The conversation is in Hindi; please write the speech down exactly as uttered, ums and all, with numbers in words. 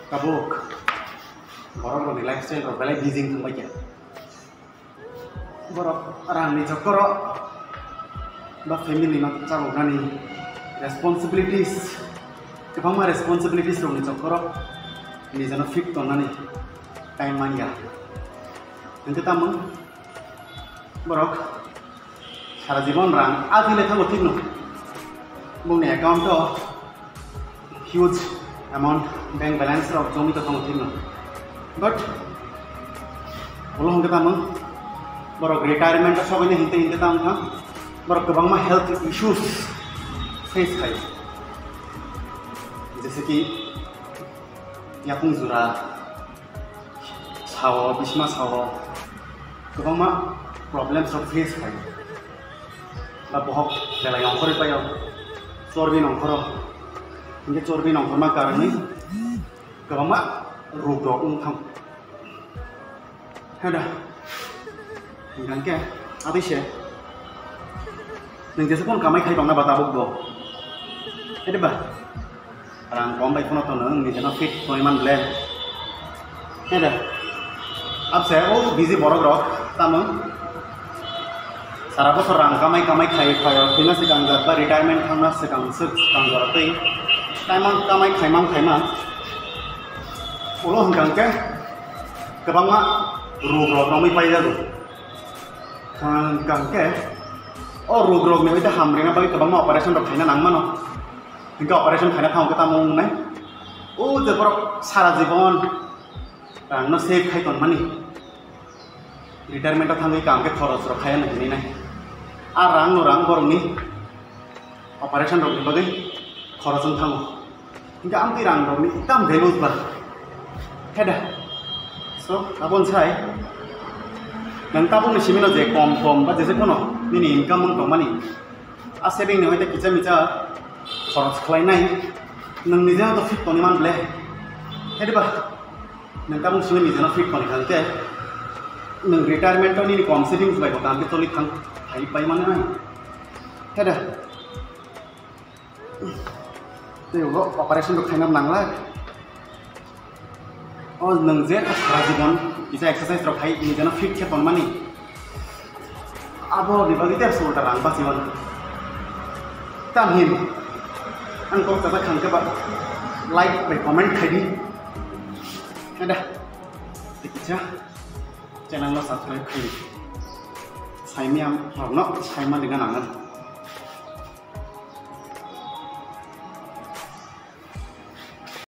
kabuk borok roni lifestyle ro belai busy thangbai ya borok rangni chokoro ba family na chalogani responsibilities kebangma responsibilities roni chokoro ni jana fit tonani time mania engke tamung borok sara jibon rang adile thango thikno bungni account to huge amount bank balance of jomi to thango thikno but bolong kita mang borok retirement to sobai hinte hinte tam tha borok kebangma health issues face khai जैसे कि यापुं Jura साwo bisma sawo kebangma problems of face khai ba bohok belai ongkhore payo chorbi nongkhoro inge chorbi nongkhorma karone kebangma rog rok ungthang hada ngangke abise nang jese pon kamai khai bangna bata bogbo ede ba rang kom bai phono to nang ni jana fit toiman ble hada abse o busy borok rok tamung सारा बছর रां कामाय कामाय खाय खाय बिना सिगां जाबा रिटायरमेंट थांना सिगां सो सिगां जरतै टाइमां कामाय खायमां खायमा उलो हंगांके गोबांमा रोग रग नमै पाइ जागो हंगांके ओ रोग रग नै दा हामरेना बाय गोबांमा ऑपरेशन रग खायना नांगमानो हिंगा ऑपरेशन खायना थांगो तामों नै ओ जेबर सारा जीवन रांनो सेव खायतन मानि रिटायरमेंट थांगै कांके खरच रग खाया नै नै आ rang no rang borong ni operation rok ni bagai khorosong thango hingga amti rang rok ni tam values ba heda so abon sai nang tabung ni simino je kom kom ba jese kono ni ni income mong tomani a saving ni hoite kicha micha khoros khlai nai nang ni ja to fit toni man ble heda ba nang tabung sini ni jana fit koni khalte nang retirement to ni kom savings bai ko kam ke toli thang hai pai mana nai heda te lo operation ro khainam nangla o nang je sara jibon isa exercise ro khai ni jana fit ke ton mani abo ni bagi te sulta rang ba jiwan tam him an ko ta khang ke ba like bai comment khai di heda tikcha channel lo subscribe khai Saya miam, orang nak saya mah dengan angan.